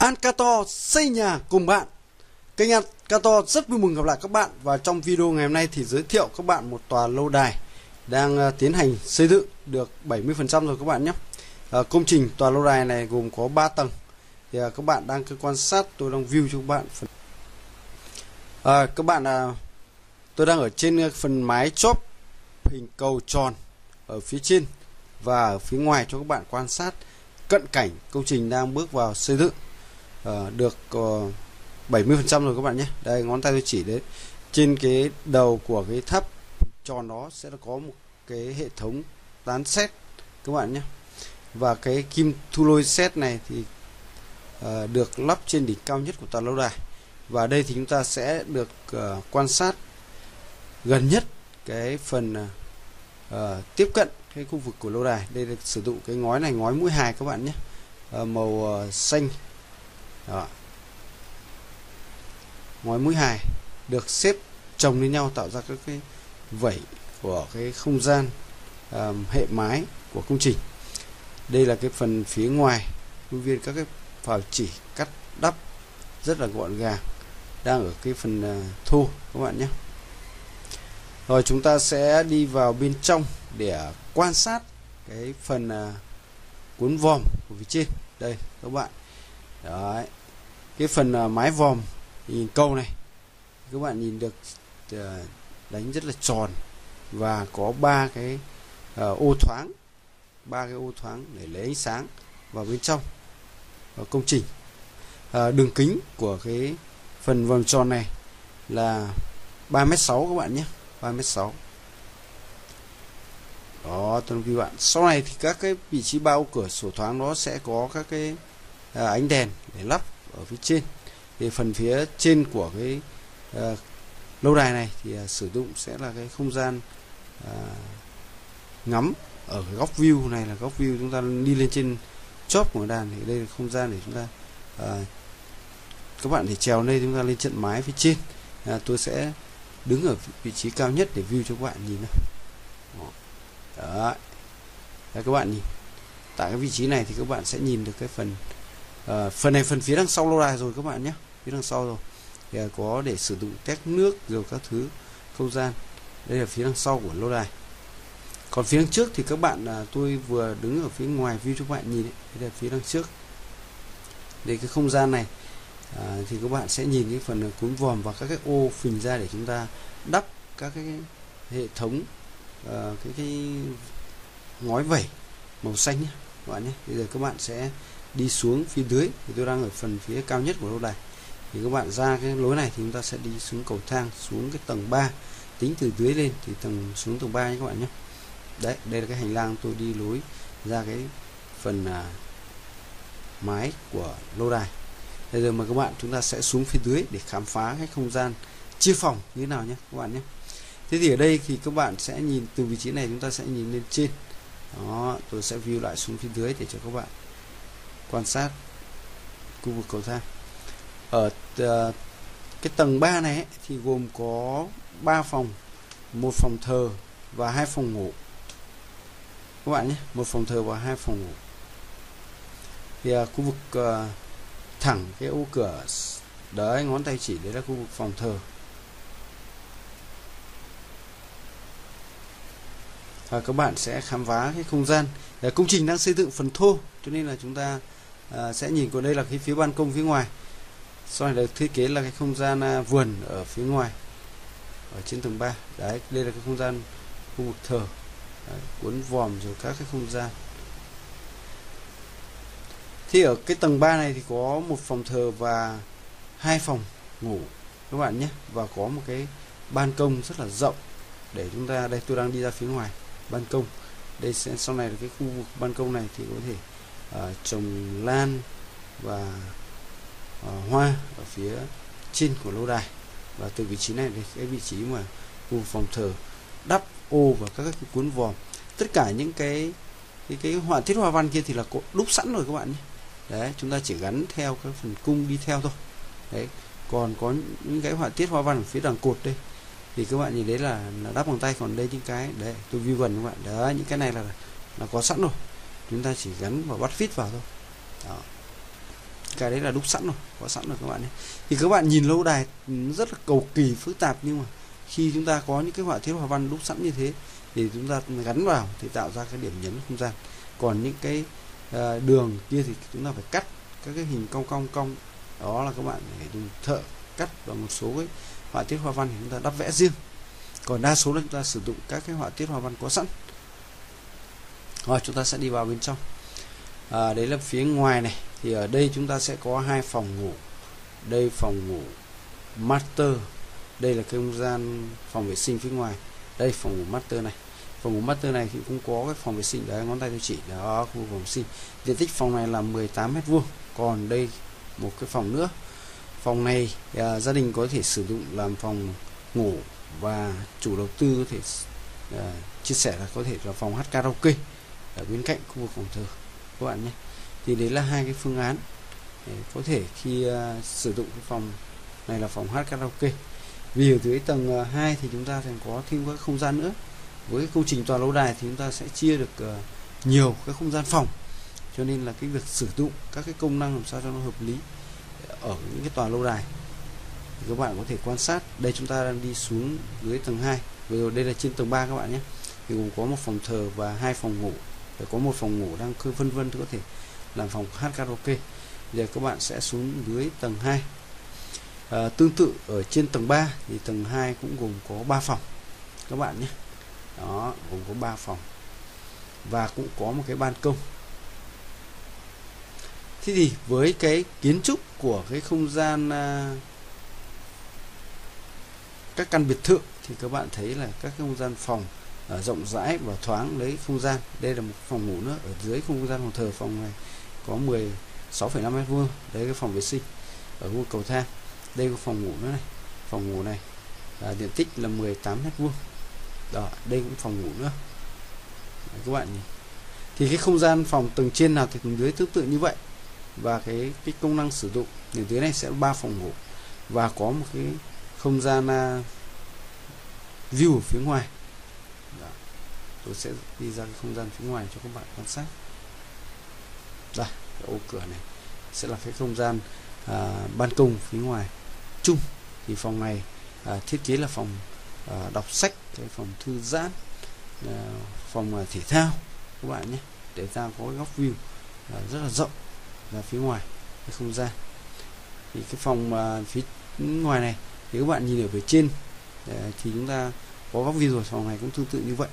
Ancator xây nhà cùng bạn. Kênh Ancator rất vui mừng gặp lại các bạn. Và trong video ngày hôm nay thì giới thiệu các bạn một tòa lâu đài đang tiến hành xây dựng được 70% rồi các bạn nhé. Công trình tòa lâu đài này gồm có 3 tầng. Thì các bạn đang quan sát, tôi đang view cho các bạn. Các bạn tôi đang ở trên phần mái chóp hình cầu tròn ở phía trên và ở phía ngoài cho các bạn quan sát cận cảnh công trình đang bước vào xây dựng. Được 70% rồi các bạn nhé. Đây, ngón tay tôi chỉ đến trên cái đầu của cái tháp tròn đó sẽ có một cái hệ thống tán sét các bạn nhé. Và cái kim thu lôi sét này thì được lắp trên đỉnh cao nhất của tòa lâu đài. Và đây thì chúng ta sẽ được quan sát gần nhất cái phần tiếp cận cái khu vực của lâu đài. Đây được sử dụng cái ngói này, ngói mũi hài các bạn nhé, màu xanh. Đó. Ngói mũi hài được xếp chồng lên nhau tạo ra các cái vẩy của cái không gian hệ mái của công trình. Đây là cái phần phía ngoài, khuôn viên các cái phào chỉ cắt đắp rất là gọn gàng, đang ở cái phần thô các bạn nhé. Rồi chúng ta sẽ đi vào bên trong để quan sát cái phần cuốn vòm của phía trên. Đây các bạn. Đấy. Cái phần mái vòm nhìn cầu này các bạn nhìn được đánh rất là tròn và có ba cái ô thoáng, để lấy ánh sáng vào bên trong công trình. Đường kính của cái phần vòm tròn này là 3,6 m các bạn nhé, 3,6 m. Đó, tôi quý bạn. Sau này thì các cái vị trí bao cửa sổ thoáng đó sẽ có các cái ánh đèn để lắp ở phía trên. Thì phần phía trên của cái lâu đài này thì sử dụng sẽ là cái không gian ngắm. Ở cái góc view này là góc view chúng ta đi lên trên chóp của đàn, thì đây là không gian để chúng ta các bạn thể trèo lên, chúng ta lên trận mái phía trên. Tôi sẽ đứng ở vị trí cao nhất để view cho các bạn nhìn nào. Đó. Đấy, các bạn nhìn tại cái vị trí này thì các bạn sẽ nhìn được cái phần này, phần phía đằng sau lâu đài rồi các bạn nhé, phía đằng sau rồi thì có để sử dụng tét nước rồi các thứ không gian. Đây là phía đằng sau của lâu đài. Còn phía đằng trước thì các bạn, tôi vừa đứng ở phía ngoài view cho các bạn nhìn đấy. Đây là phía đằng trước. Đây cái không gian này thì các bạn sẽ nhìn cái phần cuốn vòm và các cái ô phình ra để chúng ta đắp các cái hệ thống cái ngói vẩy màu xanh nhé các bạn nhé. Bây giờ các bạn sẽ đi xuống phía dưới, thì tôi đang ở phần phía cao nhất của lâu đài. Thì các bạn ra cái lối này thì chúng ta sẽ đi xuống cầu thang xuống cái tầng 3, tính từ dưới lên thì xuống tầng 3 nhé các bạn nhé. Đấy, đây là cái hành lang tôi đi lối ra cái phần mái của lâu đài. Bây giờ mời các bạn chúng ta sẽ xuống phía dưới để khám phá cái không gian chia phòng như thế nào nhé các bạn nhé. Thế thì ở đây thì các bạn sẽ nhìn từ vị trí này, chúng ta sẽ nhìn lên trên. Đó, tôi sẽ view lại xuống phía dưới để cho các bạn quan sát khu vực cầu thang. Ở cái tầng 3 này ấy, thì gồm có 3 phòng, 1 phòng thờ và 2 phòng ngủ các bạn nhé, 1 phòng thờ và 2 phòng ngủ. Thì khu vực thẳng cái ô cửa đấy, ngón tay chỉ đấy là khu vực phòng thờ. Các bạn sẽ khám phá cái không gian. Công trình đang xây dựng phần thô cho nên là chúng ta sẽ nhìn qua đây là cái phía ban công phía ngoài. Sau này được thiết kế là cái không gian vườn ở phía ngoài ở trên tầng 3. Đấy, đây là cái không gian khu vực thờ. Đấy, cuốn vòm rồi các cái không gian. Thì ở cái tầng 3 này thì có 1 phòng thờ và 2 phòng ngủ các bạn nhé, và có một cái ban công rất là rộng để chúng ta, đây tôi đang đi ra phía ngoài ban công. Đây sẽ sau này là cái khu vực ban công này thì có thể trồng lan và hoa ở phía trên của lâu đài. Và từ vị trí này thì cái vị trí mà khu phòng thờ đắp ô và các cái cuốn vòm, tất cả những cái họa tiết hoa văn kia thì là đúc sẵn rồi các bạn nhé. Đấy, chúng ta chỉ gắn theo các phần cung đi theo thôi. Đấy, còn có những cái họa tiết hoa văn ở phía đằng cột đây thì các bạn nhìn đấy là đắp bằng tay. Còn đây những cái đấy tôi view gần các bạn. Đấy, những cái này là có sẵn rồi, chúng ta chỉ gắn và bắt fit vào thôi. Đó. cái đấy là đúc sẵn rồi, có sẵn rồi các bạn nhé. Thì các bạn nhìn lâu đài rất là cầu kỳ phức tạp, nhưng mà khi chúng ta có những cái họa tiết hoa văn đúc sẵn như thế thì chúng ta gắn vào thì tạo ra cái điểm nhấn không gian. Còn những cái đường kia thì chúng ta phải cắt các cái hình cong cong, đó là các bạn phải dùng thợ cắt, và một số cái họa tiết hoa văn thì chúng ta đắp vẽ riêng. Còn đa số là chúng ta sử dụng các cái họa tiết hoa văn có sẵn. Rồi chúng ta sẽ đi vào bên trong. Đấy là phía ngoài này, thì ở đây chúng ta sẽ có 2 phòng ngủ. Đây phòng ngủ master, đây là cái không gian phòng vệ sinh phía ngoài. Đây phòng ngủ master này. Phòng ngủ master này thì cũng có cái phòng vệ sinh, đấy ngón tay tôi chỉ đó, khu phòng vệ sinh. Diện tích phòng này là 18 m². Còn đây một cái phòng nữa. Phòng này gia đình có thể sử dụng làm phòng ngủ, và chủ đầu tư có thể chia sẻ là có thể là phòng hát karaoke ở bên cạnh khu vực phòng thờ các bạn nhé. Thì đấy là 2 cái phương án để có thể khi sử dụng cái phòng này là phòng hát karaoke. Vì ở dưới tầng 2 thì chúng ta còn có thêm các không gian nữa. Với cái công trình tòa lâu đài thì chúng ta sẽ chia được nhiều các không gian phòng, cho nên là cái việc sử dụng các cái công năng làm sao cho nó hợp lý ở những cái tòa lâu đài thì các bạn có thể quan sát. Đây chúng ta đang đi xuống dưới tầng 2, rồi đây là trên tầng 3 các bạn nhé. Thì gồm có một phòng thờ và 2 phòng ngủ, để có một phòng ngủ đang vân vân thì có thể làm phòng hát karaoke. Giờ các bạn sẽ xuống dưới tầng 2. Tương tự ở trên tầng 3 thì tầng 2 cũng gồm có 3 phòng các bạn nhé. Đó, gồm có 3 phòng và cũng có một cái ban công. Thế thì với cái kiến trúc của cái không gian các căn biệt thự thì các bạn thấy là các không gian phòng rộng rãi và thoáng lấy không gian. Đây là một phòng ngủ nữa ở dưới không gian phòng thờ. Phòng này có 16,5 m². Đấy cái phòng vệ sinh ở khu cầu thang. Đây có phòng ngủ nữa này. Phòng ngủ này diện tích là 18 m². Đó, đây cũng phòng ngủ nữa. Đấy, các bạn nhìn. Thì cái không gian phòng tầng trên nào thì tầng dưới tương tự như vậy. Và cái công năng sử dụng thì dưới này sẽ 3 phòng ngủ và có một cái không gian view ở phía ngoài. Đó. Tôi sẽ đi ra cái không gian phía ngoài cho các bạn quan sát. Đây, cái ô cửa này sẽ là cái không gian ban công phía ngoài chung. Thì phòng này thiết kế là phòng đọc sách, cái phòng thư giãn, phòng thể thao các bạn nhé, để ra có cái góc view rất là rộng ra phía ngoài cái không gian. Thì cái phòng phía ngoài này thì các bạn nhìn ở phía trên thì chúng ta có góc view rồi. Phòng này cũng tương tự như vậy.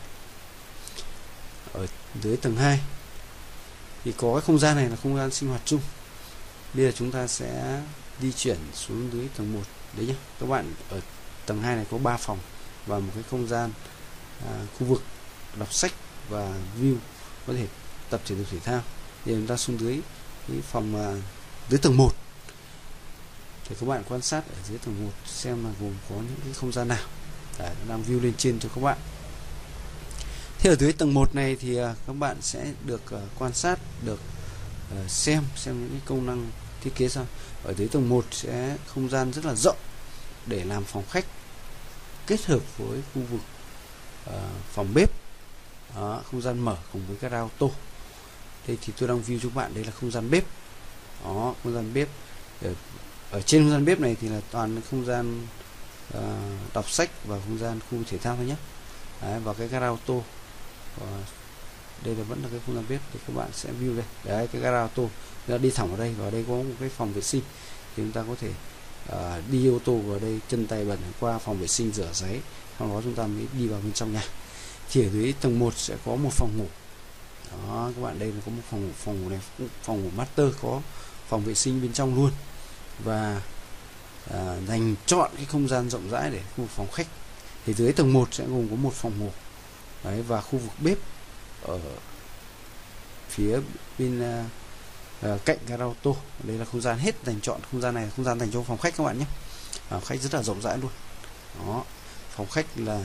Ở dưới tầng 2 thì có cái không gian này là không gian sinh hoạt chung. Bây giờ chúng ta sẽ di chuyển xuống dưới tầng 1 đấy nhé. Các bạn ở tầng 2 này có 3 phòng và một cái không gian khu vực đọc sách và view có thể tập thể dục thể thao. Thì chúng ta xuống dưới cái phòng dưới tầng 1 thì các bạn quan sát ở dưới tầng 1 xem là gồm có những cái không gian nào. Đấy, đang view lên trên cho các bạn. Thế ở dưới tầng 1 này thì các bạn sẽ được quan sát, được xem những cái công năng thiết kế sao. Ở dưới tầng 1 sẽ không gian rất là rộng để làm phòng khách kết hợp với khu vực phòng bếp. Đó, không gian mở cùng với cái rao tô. Đây thì tôi đang view cho các bạn, đây là không gian bếp. Đó, không gian bếp. Ở trên không gian bếp này thì là toàn không gian đọc sách và không gian khu thể thao thôi nhé. Đấy, và cái gara auto, đây là vẫn là cái không gian bếp thì các bạn sẽ view đây. Đấy, cái gara auto đi thẳng vào đây, và đây có một cái phòng vệ sinh thì chúng ta có thể đi ô tô vào đây, chân tay bẩn qua phòng vệ sinh rửa giấy, sau đó chúng ta mới đi vào bên trong nhà. Thì ở dưới tầng 1 sẽ có một phòng ngủ. Đó, các bạn, đây là có một phòng ngủ này, phòng ngủ master, có phòng vệ sinh bên trong luôn, và dành chọn cái không gian rộng rãi để khu phòng khách. Thì dưới tầng 1 sẽ gồm có một phòng ngủ. Đấy, và khu vực bếp ở phía bên cạnh gara auto. Đây là không gian hết dành chọn, không gian này là không gian dành cho phòng khách các bạn nhé. Khách rất là rộng rãi luôn. Đó, phòng khách là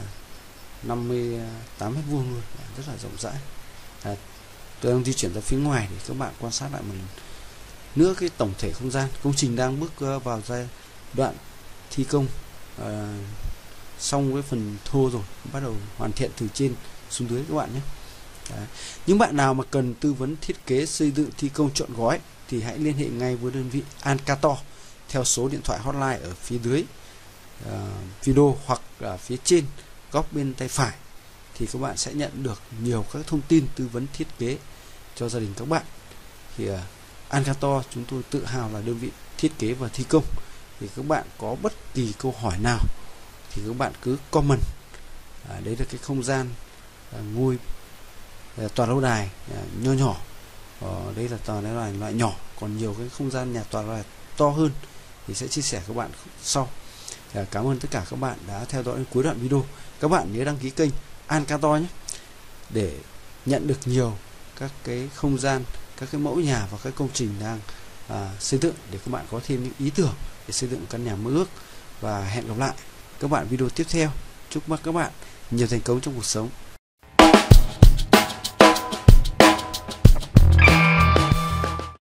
58 m² luôn, rất là rộng rãi. Tôi đang di chuyển ra phía ngoài để các bạn quan sát lại một lần nữa cái tổng thể không gian. Công trình đang bước vào giai đoạn thi công xong cái phần thô rồi, bắt đầu hoàn thiện từ trên xuống dưới các bạn nhé. Đấy. Những bạn nào mà cần tư vấn thiết kế xây dựng thi công trọn gói thì hãy liên hệ ngay với đơn vị Ancator theo số điện thoại hotline ở phía dưới video hoặc là phía trên góc bên tay phải, thì các bạn sẽ nhận được nhiều các thông tin tư vấn thiết kế cho gia đình các bạn. Thì Ancator chúng tôi tự hào là đơn vị thiết kế và thi công. Thì các bạn có bất kỳ câu hỏi nào thì các bạn cứ comment. Đấy là cái không gian ngôi tòa lâu đài nho nhỏ. Đây là tòa lâu đài loại nhỏ, còn nhiều cái không gian nhà tòa lâu đài to hơn thì sẽ chia sẻ các bạn sau. Cảm ơn tất cả các bạn đã theo dõi đến cuối đoạn video. Các bạn nhớ đăng ký kênh Ancator nhé, để nhận được nhiều các cái không gian, các cái mẫu nhà và các công trình đang xây dựng, để các bạn có thêm những ý tưởng để xây dựng căn nhà mơ ước. Và hẹn gặp lại các bạn video tiếp theo. Chúc các bạn nhiều thành công trong cuộc sống.